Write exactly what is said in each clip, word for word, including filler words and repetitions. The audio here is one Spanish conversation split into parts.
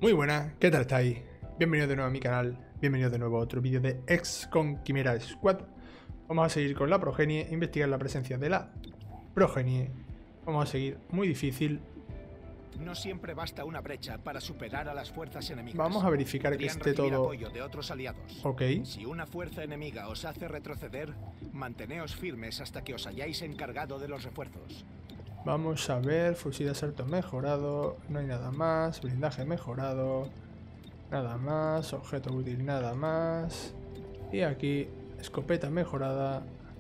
Muy buenas, ¿qué tal estáis? Bienvenidos de nuevo a mi canal, bienvenidos de nuevo a otro vídeo de X COM Chimera Squad. Vamos a seguir con la progenie, investigar la presencia de la progenie. Vamos a seguir, muy difícil. No siempre basta una brecha para superar a las fuerzas enemigas. Vamos a verificar que Podrían esté recibir todo apoyo de otros aliados. ok. Si una fuerza enemiga os hace retroceder, manteneos firmes hasta que os hayáis encargado de los refuerzos. Vamos a ver, fusil de asalto mejorado, no hay nada más, blindaje mejorado, nada más, objeto útil nada más. Y aquí, escopeta mejorada.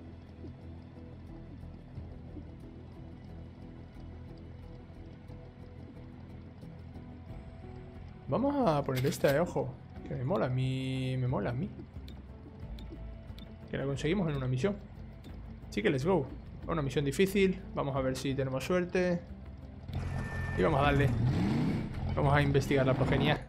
Vamos a poner esta de ojo, que me mola a mí, me mola a mí. Que la conseguimos en una misión. Así que let's go. Una misión difícil, vamos a ver si tenemos suerte. Y vamos a darle. Vamos a investigar la progenia.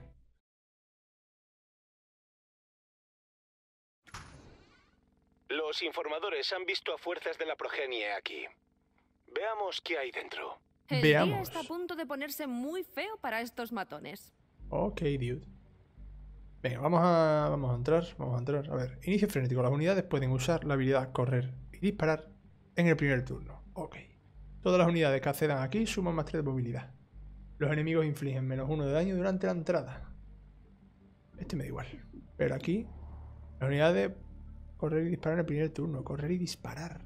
Los informadores han visto a fuerzas de la progenie aquí. Veamos qué hay dentro. El Veamos. día está a punto de ponerse muy feo para estos matones. Ok, dude. Venga, vamos a, vamos a entrar, vamos a entrar. A ver, inicio frenético. Las unidades pueden usar la habilidad correr y disparar en el primer turno. Ok. Todas las unidades que accedan aquí suman más tres de movilidad. Los enemigos infligen menos uno de daño durante la entrada. Este me da igual. Pero aquí, las unidades correr y disparar en el primer turno. Correr y disparar.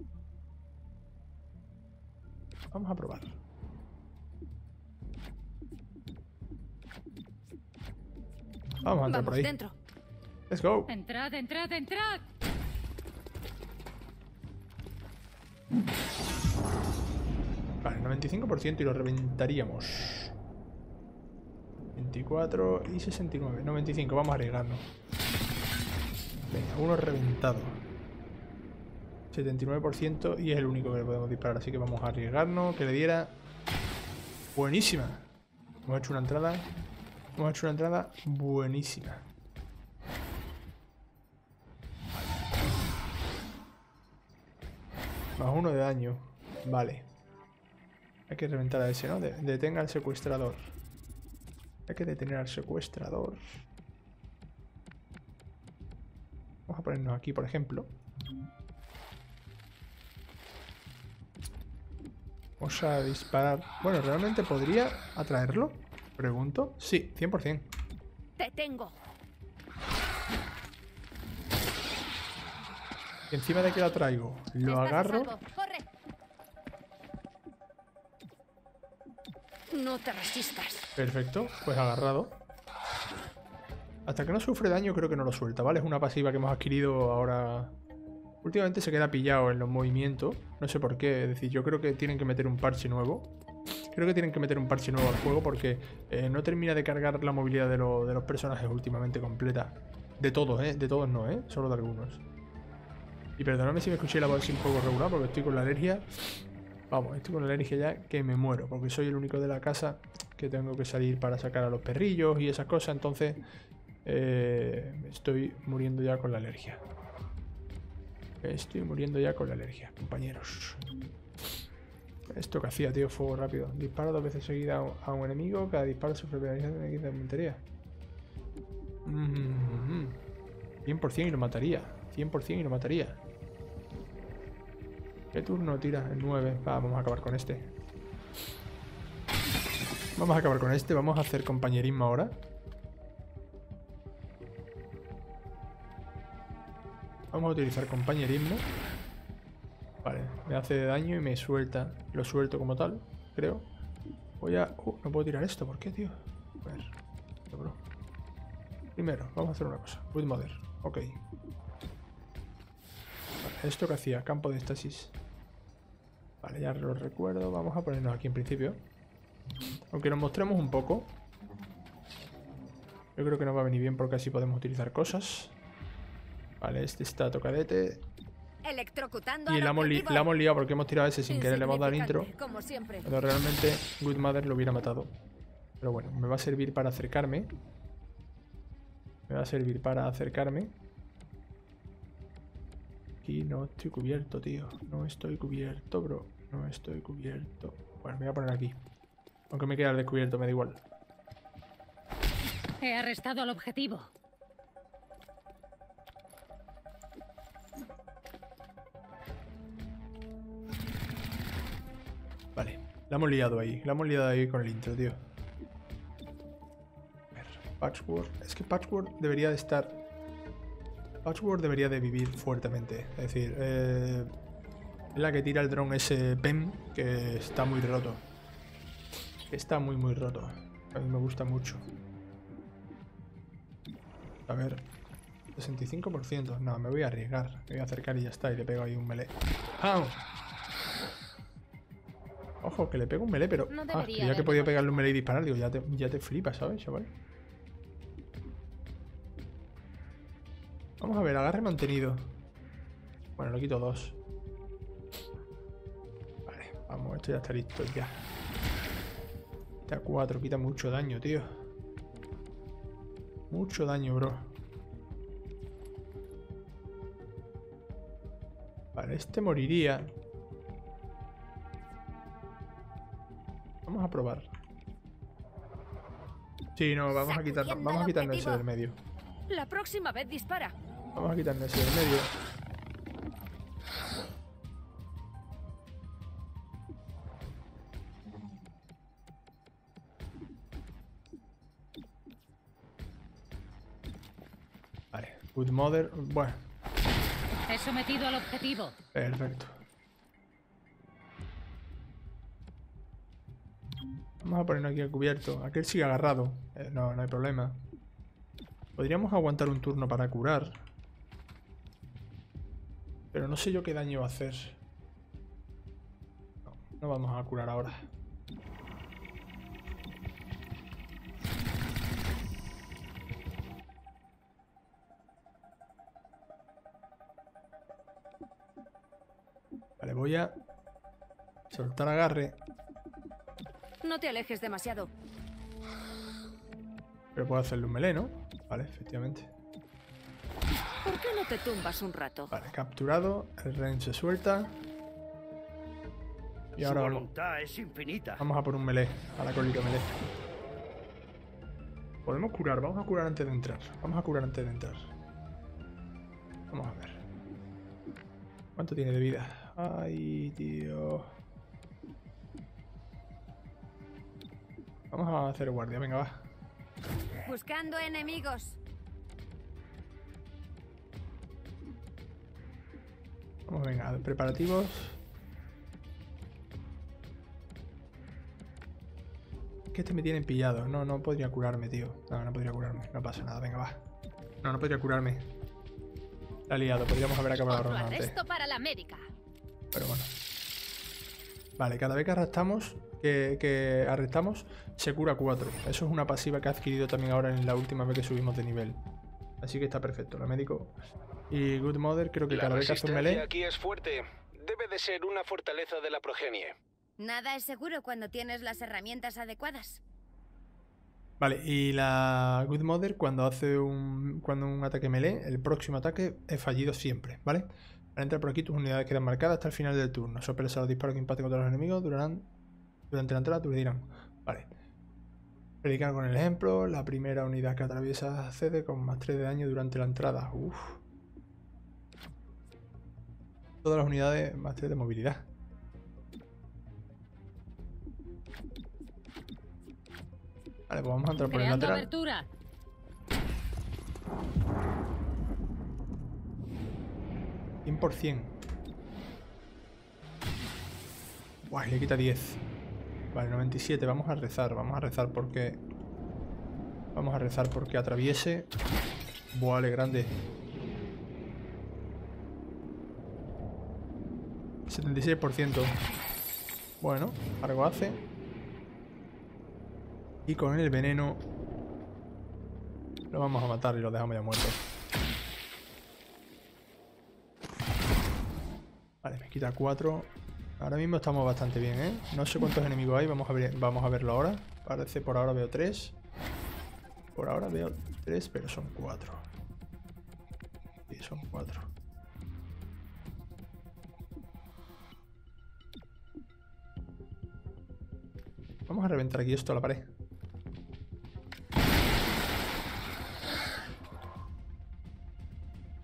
Vamos a probar. Vamos a entrar Vamos por ahí. dentro. Let's go. Entrad, entrad, entrad. Vale, noventa y cinco por ciento y lo reventaríamos. veinticuatro y sesenta y nueve. noventa y cinco, vamos a arriesgarnos. Venga, uno reventado. setenta y nueve por ciento y es el único que le podemos disparar. Así que vamos a arriesgarnos. Que le diera. Buenísima. Hemos hecho una entrada. Hemos hecho una entrada buenísima. Más uno de daño. Vale. Hay que reventar a ese, ¿no? De detenga al secuestrador. Hay que detener al secuestrador. Vamos a ponernos aquí, por ejemplo. Vamos a disparar. Bueno, ¿realmente podría atraerlo? Pregunto. Sí, cien por cien. Te tengo. Y encima de que lo traigo, lo Estás a agarro. salvo. Corre. No te resistas. Perfecto, pues agarrado. Hasta que no sufre daño creo que no lo suelta, ¿vale? Es una pasiva que hemos adquirido ahora. Últimamente se queda pillado en los movimientos. No sé por qué, es decir, yo creo que tienen que meter un parche nuevo. Creo que tienen que meter un parche nuevo al juego porque eh, no termina de cargar la movilidad de, lo, de los personajes últimamente completa. De todos, ¿eh? De todos no, ¿eh? Solo de algunos. Y perdonadme si me escuché la voz un poco regular porque estoy con la alergia. Vamos, estoy con la alergia ya que me muero. Porque soy el único de la casa que tengo que salir para sacar a los perrillos y esas cosas. Entonces eh, estoy muriendo ya con la alergia. Estoy muriendo ya con la alergia, compañeros. Esto que hacía, tío, fuego rápido. Dispara dos veces seguida a un enemigo. Cada disparo sufre penalización de quince de puntería. Mm-hmm. cien por cien y lo mataría. cien por cien y lo mataría. ¿Qué turno tira? El nueve. Va, vamos a acabar con este. Vamos a acabar con este. Vamos a hacer compañerismo ahora. Vamos a utilizar compañerismo. Vale, me hace daño y me suelta. Lo suelto como tal, creo. Voy a... Uh, no puedo tirar esto. ¿Por qué, tío? A ver. Bro. Primero, vamos a hacer una cosa. Good Mother. Ok. Vale, esto que hacía. Campo de estasis. Vale, ya lo recuerdo. Vamos a ponernos aquí en principio. Aunque nos mostremos un poco. Yo creo que nos va a venir bien porque así podemos utilizar cosas. Vale, este está tocadete. Electrocutando Y al la hemos, li objetivo. la hemos liado porque hemos tirado ese sin querer. Le hemos dado el intro. Como siempre. Cuando realmente Good Mother lo hubiera matado. Pero bueno, me va a servir para acercarme. Me va a servir para acercarme. Aquí no estoy cubierto, tío. No estoy cubierto, bro. No estoy cubierto. Bueno, me voy a poner aquí. Aunque me quede al descubierto, me da igual. He arrestado al objetivo. Vale, la hemos liado ahí. La hemos liado ahí con el intro, tío. A ver, Patchwork. Es que Patchwork debería de estar... Patchwork debería de vivir fuertemente. Es decir, eh, es la que tira el dron ese P E M que está muy roto. Está muy muy roto. A mí me gusta mucho. A ver, sesenta y cinco por ciento. No, me voy a arriesgar. Me voy a acercar y ya está. Y le pego ahí un melee. ¡Ah! Ojo, que le pego un melee, pero... No ah, creía que podía pegarle un melee y disparar. Digo, ya te, ya te flipas, ¿sabes, chaval? Vamos a ver, agarre mantenido. Bueno, le quito dos. Vale, vamos, esto ya está listo ya. Quita cuatro, quita mucho daño, tío. Mucho daño, bro. Vale, este moriría. Vamos a probar. Sí, no, vamos a quitarnos, vamos a quitarnos ese del medio. La próxima vez dispara. Vamos a quitarnos ese del medio. Vale, Good Mother. Bueno, He sometido al objetivo. perfecto. Vamos a ponernos aquí al cubierto. Aquel sigue agarrado. Eh, no, no hay problema. Podríamos aguantar un turno para curar. Pero no sé yo qué daño va a hacer. No, no vamos a curar ahora. Vale, voy a soltar agarre. No te alejes demasiado. Pero puedo hacerle un melee, ¿no? Vale, efectivamente. ¿Por qué no te tumbas un rato? Vale, capturado. El range se suelta. Y ahora Su vamos, voluntad es infinita. vamos a por un melee. A la colita melee. Podemos curar. Vamos a curar antes de entrar. Vamos a curar antes de entrar. Vamos a ver. ¿Cuánto tiene de vida? Ay, tío. Vamos a hacer guardia. Venga, va. Buscando enemigos. Vamos, venga. Preparativos. Es que este me tiene pillado. No, no podría curarme, tío. No, no podría curarme. No pasa nada. Venga, va. No, no podría curarme. La he liado. Podríamos haber acabado la Otro ronda antes. arresto para la médica. Pero bueno. Vale, cada vez que arrestamos, que, que arrestamos, se cura cuatro. Eso es una pasiva que ha adquirido también ahora en la última vez que subimos de nivel. Así que está perfecto. La médico y Good Mother creo que La cada vez que hace un resistencia melee... aquí es fuerte. Debe de ser una fortaleza de la progenie. Nada es seguro cuando tienes las herramientas adecuadas. Vale, y la Good Mother cuando hace un, cuando un ataque melee, el próximo ataque es fallido siempre, ¿vale? Al entrar por aquí tus unidades quedan marcadas hasta el final del turno. Sorpresa los disparos que impacten contra los enemigos durarán, durante la entrada aturdirán. Vale. Predicar con el ejemplo. La primera unidad que atraviesa cede con más tres de daño durante la entrada. Uf. Todas las unidades más tres de movilidad. Vale, pues vamos a entrar por el Creando lateral. abertura. cien por cien. Buah, le quita diez. Vale, noventa y siete. Vamos a rezar. Vamos a rezar porque... Vamos a rezar porque atraviese. Buah, vale, grande. setenta y seis por ciento. Bueno, algo hace. Y con el veneno lo vamos a matar y lo dejamos ya muerto. Vale, me quita cuatro. Ahora mismo estamos bastante bien, ¿eh? No sé cuántos enemigos hay, vamos a ver, vamos a verlo ahora. Parece por ahora veo tres. Por ahora veo tres, pero son cuatro. Sí, son cuatro. Vamos a reventar aquí esto a la pared.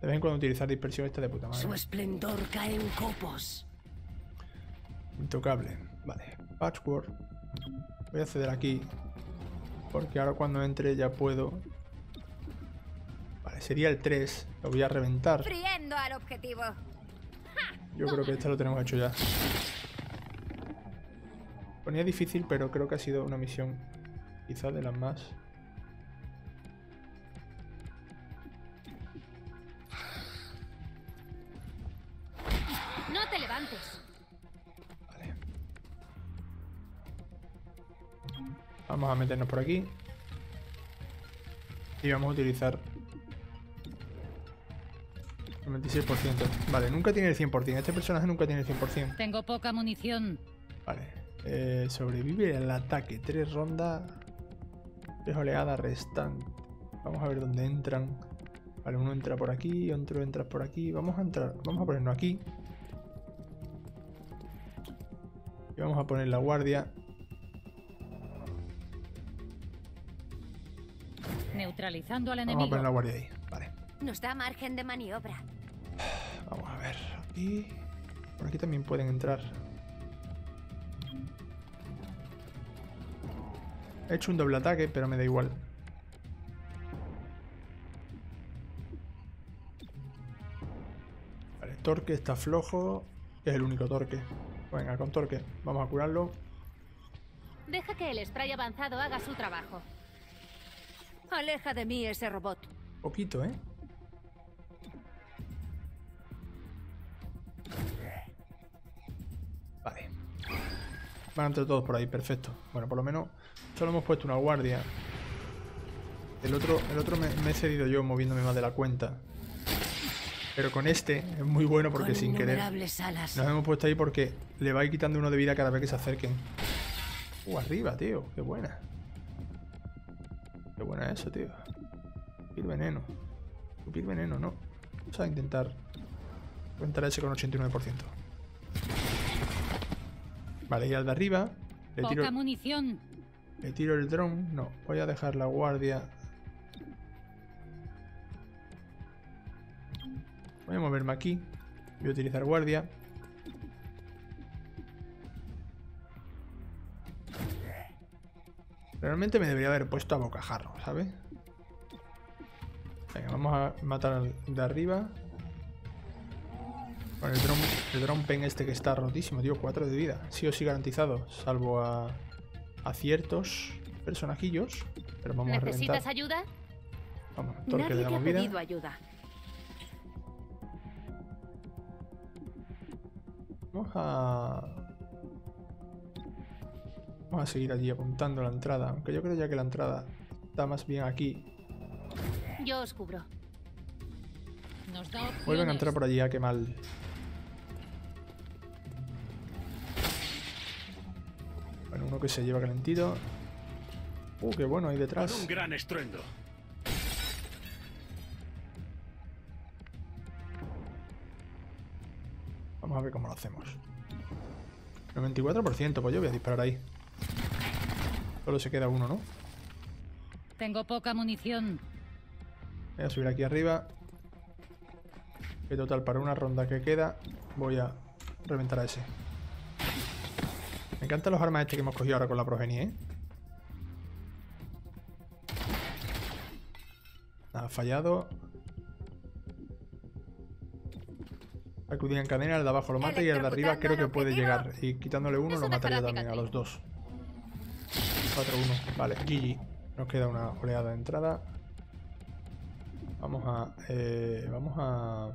De vez en cuando utilizar dispersión está de puta madre. Su esplendor cae en copos. Intocable. Vale. Patchwork. Voy a acceder aquí. Porque ahora cuando entre ya puedo. Vale, sería el tres. Lo voy a reventar. Friendo al objetivo. Yo creo que este lo tenemos hecho ya. Ponía difícil, pero creo que ha sido una misión quizás de las más. No te levantes. Vale. Vamos a meternos por aquí. Y vamos a utilizar el veintiséis por ciento. Vale, nunca tiene el cien por ciento. Este personaje nunca tiene el cien por ciento. Tengo poca munición. Vale. Eh, sobrevive al ataque. Tres rondas. Tres oleadas restantes. Vamos a ver dónde entran. Vale, uno entra por aquí, otro entra por aquí. Vamos a entrar. Vamos a ponernos aquí. Y vamos a poner la guardia. Neutralizando al Vamos a enemigo. poner la guardia ahí. Vale. Nos da margen de maniobra. Vamos a ver. Aquí. Por aquí también pueden entrar. He hecho un doble ataque, pero me da igual. Vale, Torque está flojo. Es el único Torque. Venga, con Torque. Vamos a curarlo. Deja que el spray avanzado haga su trabajo. Aleja de mí ese robot. Poquito, ¿eh? Vale. Van a entrar todos por ahí, perfecto. Bueno, por lo menos solo hemos puesto una guardia. El otro, el otro me, me he cedido yo moviéndome más de la cuenta. Pero con este es muy bueno porque Con sin querer innumerables alas. nos hemos puesto ahí porque le va a ir quitando uno de vida cada vez que se acerquen. Uh, arriba, tío. Qué buena. Qué buena eso, tío. Escupir veneno. Escupir veneno, no. Vamos a intentar reventar ese con ochenta y nueve por ciento. Vale, y al de arriba le tiro, Poca munición. le tiro el dron. No, voy a dejar la guardia. Voy a moverme aquí. Voy a utilizar guardia. Realmente me debería haber puesto a bocajarro, ¿sabes? Venga, vamos a matar al de arriba. Con el dron, el dron pen este que está rotísimo, tío. cuatro de vida. Sí o sí garantizado. Salvo a, a ciertos personajillos. Pero vamos a reventar. ¿Necesitas ayuda? Vamos, Torque, le Nadie te ha damos vida. pedido ayuda. Vamos a... Vamos a seguir allí apuntando la entrada. Aunque yo creo ya que la entrada está más bien aquí. Yo os cubro. Nos da opciones. Vuelven a entrar por allí, a qué mal. Bueno, uno que se lleva calentito. Uh, qué bueno ahí detrás. Con un gran estruendo. Vamos a ver cómo lo hacemos. noventa y cuatro por ciento, pues yo voy a disparar ahí. Solo se queda uno, ¿no? Tengo poca munición. Voy a subir aquí arriba. Que total, para una ronda que queda, voy a reventar a ese. Me encantan los armas este que hemos cogido ahora con la progenie, ¿eh? Nada, fallado. Acudía en cadena, el de abajo lo mata y el de arriba creo que puede llegar. Y quitándole uno Eso lo mataría dejará también a los cicatriz. dos. cuatro uno. Vale, G G. Nos queda una oleada de entrada. Vamos a... Eh, vamos a...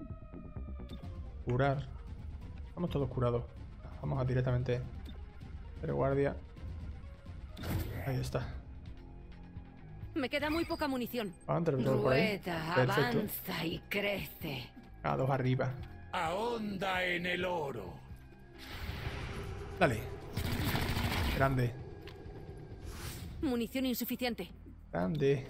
Curar. Estamos todos curados. Vamos a directamente... Hacer guardia. Ahí está. Me queda muy poca munición. Van a entrar todos por ahí. Rueda, Perfecto. avanza y crece. A dos arriba. Ahonda en el oro. Dale. Grande. Munición insuficiente. Grande.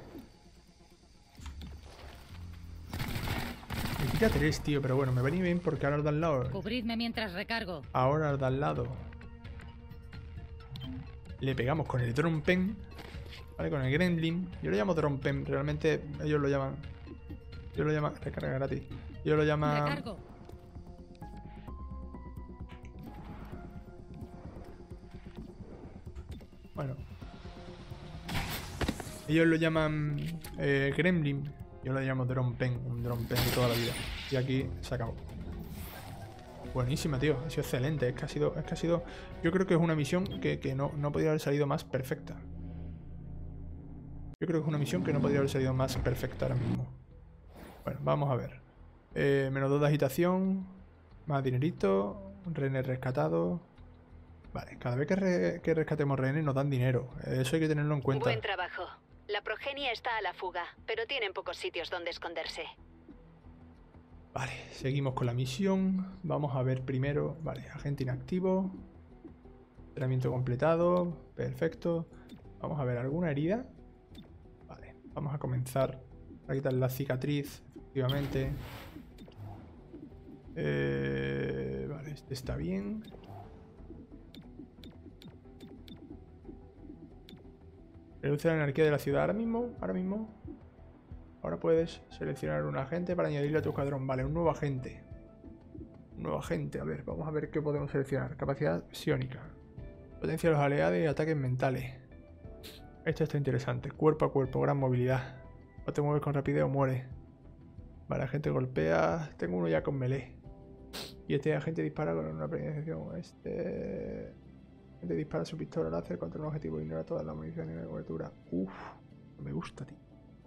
Me quita tres, tío, pero bueno, me venía bien porque ahora al de al lado. Cubridme mientras recargo. Ahora al de al lado. Le pegamos con el drone pen. Vale, con el gremlin. Yo lo llamo drone pen. Realmente ellos lo llaman Yo lo llamo... Recarga gratis. Yo lo llamo... Recargo. Bueno. Ellos lo llaman eh, Gremlin. Yo lo llamo Drone Pen. Un Drone Pen de toda la vida. Y aquí se acabó. Buenísima, tío. Ha sido excelente. Es que ha sido... Es que ha sido yo creo que es una misión que, que no, no podría haber salido más perfecta. Yo creo que es una misión que no podría haber salido más perfecta ahora mismo. Bueno, vamos a ver. Eh, menos dos de agitación. Más dinerito. Rehenes rescatados. Vale, cada vez que, re, que rescatemos rehenes nos dan dinero. Eso hay que tenerlo en cuenta. Buen trabajo. La progenie está a la fuga, pero tienen pocos sitios donde esconderse. Vale, seguimos con la misión. Vamos a ver primero. Vale, agente inactivo. Entrenamiento completado. Perfecto. Vamos a ver alguna herida. Vale, vamos a comenzar a quitar la cicatriz. Efectivamente. Eh, vale, este está bien. Reduce la anarquía de la ciudad ahora mismo. Ahora mismo. Ahora puedes seleccionar un agente para añadirle a tu escuadrón. Vale, un nuevo agente. Un nuevo agente. A ver, vamos a ver qué podemos seleccionar. Capacidad psiónica. Potencia de los aliados y ataques mentales. Esto está interesante. Cuerpo a cuerpo, gran movilidad. O te mueves con rapidez o mueres. Vale, agente golpea. Tengo uno ya con melee. Y este agente dispara con una penalización. Este... Agente dispara su pistola láser contra un objetivo e ignora toda la munición y la cobertura. Uff, no me gusta, tío.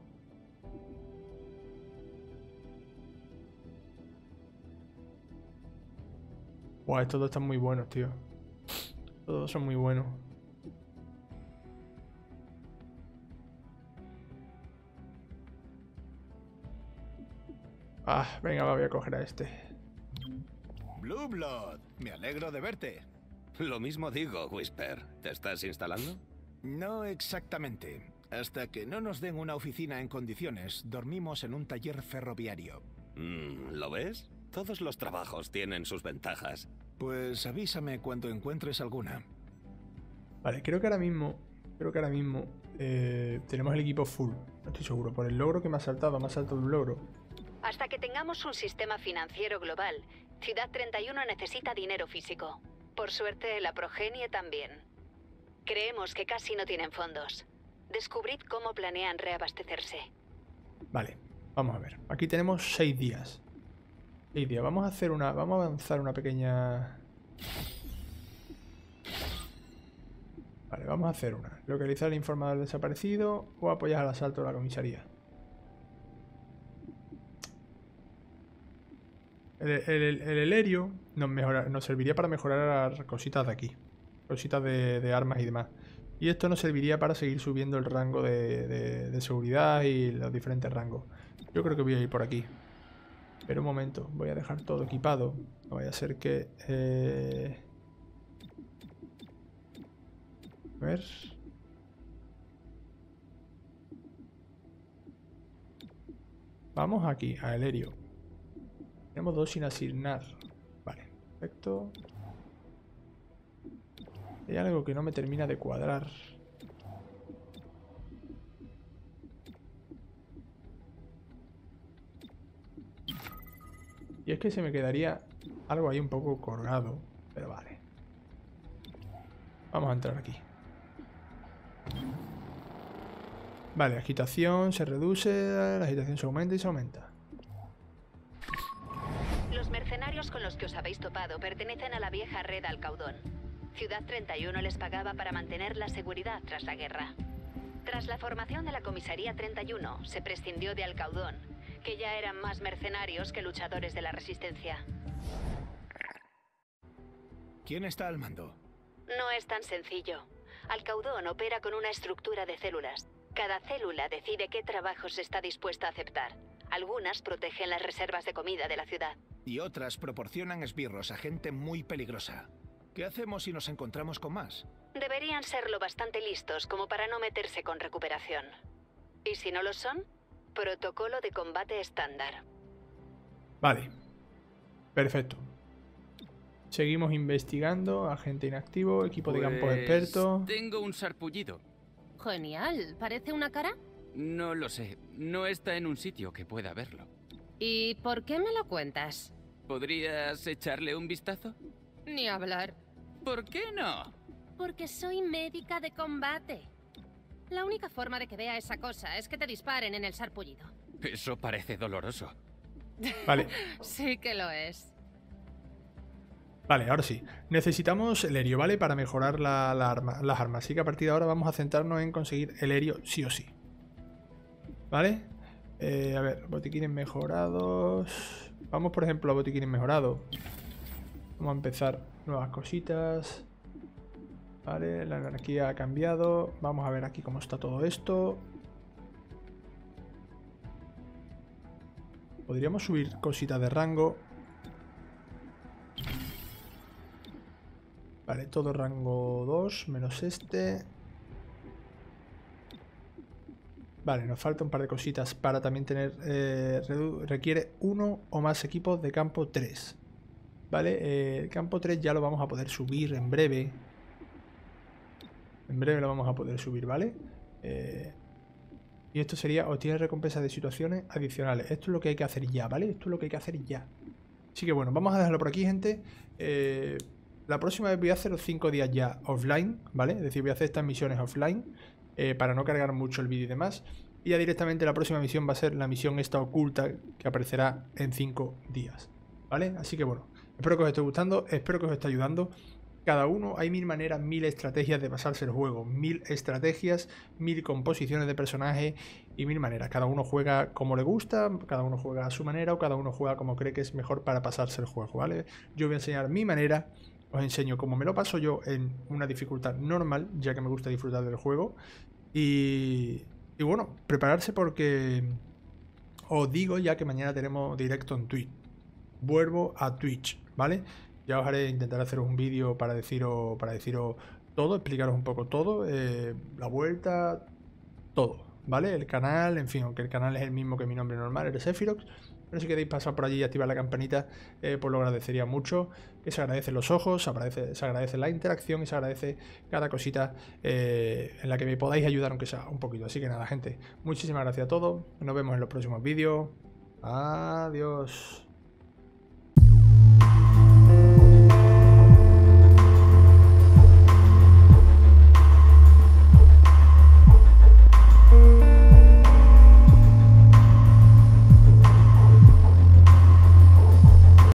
Buah, estos dos están muy buenos, tío. Todos son muy buenos. Ah, venga, va, voy a coger a este. Blue Blood, me alegro de verte. Lo mismo digo, Whisper. ¿Te estás instalando? No exactamente. Hasta que no nos den una oficina en condiciones, dormimos en un taller ferroviario. Mm, ¿Lo ves? Todos los trabajos tienen sus ventajas. Pues avísame cuando encuentres alguna. Vale, creo que ahora mismo... Creo que ahora mismo... Eh, tenemos el equipo full. No estoy seguro. Por el logro que me ha saltado. Me ha saltado un logro. Hasta que tengamos un sistema financiero global, Ciudad treinta y uno necesita dinero físico. Por suerte, la progenie también. Creemos que casi no tienen fondos. Descubrid cómo planean reabastecerse. Vale, vamos a ver. Aquí tenemos seis días. Seis días. Vamos a hacer una... Vamos a avanzar una pequeña... Vale, vamos a hacer una. Localizar al informador desaparecido o apoyar al asalto a la comisaría. El, el, el helerio nos, mejora, nos serviría para mejorar cositas de aquí. Cositas de, de armas y demás. Y esto nos serviría para seguir subiendo el rango de, de, de seguridad y los diferentes rangos. Yo creo que voy a ir por aquí. Pero un momento, voy a dejar todo equipado. No vaya a ser que... Eh... A ver... Vamos aquí, a helerio. Tenemos dos sin asignar. Vale, perfecto. Hay algo que no me termina de cuadrar. Y es que se me quedaría algo ahí un poco colgado. Pero vale. Vamos a entrar aquí. Vale, agitación se reduce, la agitación se aumenta y se aumenta. Los mercenarios con los que os habéis topado pertenecen a la vieja red Alcaudón. Ciudad treinta y uno les pagaba para mantener la seguridad tras la guerra. Tras la formación de la comisaría treinta y uno, se prescindió de Alcaudón, que ya eran más mercenarios que luchadores de la resistencia. ¿Quién está al mando? No es tan sencillo. Alcaudón opera con una estructura de células. Cada célula decide qué trabajos está dispuesta a aceptar. Algunas protegen las reservas de comida de la ciudad. Y otras proporcionan esbirros a gente muy peligrosa. ¿Qué hacemos si nos encontramos con más? Deberían serlo bastante listos como para no meterse con recuperación. Y si no lo son, protocolo de combate estándar. Vale. Perfecto. Seguimos investigando. Agente inactivo, equipo pues... de campo experto. Tengo un sarpullido. Genial. ¿Parece una cara? No lo sé. No está en un sitio que pueda verlo. ¿Y por qué me lo cuentas? ¿Podrías echarle un vistazo? Ni hablar. ¿Por qué no? Porque soy médica de combate. La única forma de que vea esa cosa es que te disparen en el sarpullido. Eso parece doloroso. Vale. Sí que lo es. Vale, ahora sí. Necesitamos el helio, ¿vale? Para mejorar la, la arma, las armas. Así que a partir de ahora vamos a centrarnos en conseguir el helio sí o sí. ¿Vale? Eh, a ver, botiquines mejorados. Vamos, por ejemplo, a botiquines mejorados. Vamos a empezar nuevas cositas. Vale, la energía ha cambiado. Vamos a ver aquí cómo está todo esto. Podríamos subir cositas de rango. Vale, todo rango dos, menos este. Vale, nos falta un par de cositas para también tener... Eh, requiere uno o más equipos de campo tres. Vale, eh, el campo tres ya lo vamos a poder subir en breve. En breve lo vamos a poder subir, ¿vale? Eh, y esto sería, obtiene recompensa de situaciones adicionales. Esto es lo que hay que hacer ya, ¿vale? Esto es lo que hay que hacer ya. Así que bueno, vamos a dejarlo por aquí, gente. Eh... La próxima vez voy a hacer los cinco días ya offline, ¿vale? Es decir, voy a hacer estas misiones offline eh, para no cargar mucho el vídeo y demás. Y ya directamente la próxima misión va a ser la misión esta oculta que aparecerá en cinco días, ¿vale? Así que bueno, espero que os esté gustando, espero que os esté ayudando. Cada uno, hay mil maneras, mil estrategias de pasarse el juego. Mil estrategias, mil composiciones de personajes y mil maneras. Cada uno juega como le gusta, cada uno juega a su manera o cada uno juega como cree que es mejor para pasarse el juego, ¿vale? Yo voy a enseñar mi manera. Os enseño cómo me lo paso yo en una dificultad normal, ya que me gusta disfrutar del juego. Y, y bueno, prepararse porque os digo ya que mañana tenemos directo en Twitch. Vuelvo a Twitch, ¿vale? Ya os haré intentar hacer un vídeo para deciros, para deciros todo, explicaros un poco todo, eh, la vuelta, todo, ¿vale? El canal, en fin, aunque el canal es el mismo que mi nombre normal, el Sephiroth. Pero si queréis pasar por allí y activar la campanita, eh, pues lo agradecería mucho. Que se agradecen los ojos, se agradece, se agradece la interacción y se agradece cada cosita eh, en la que me podáis ayudar, aunque sea un poquito. Así que nada, gente, muchísimas gracias a todos. Nos vemos en los próximos vídeos. Adiós.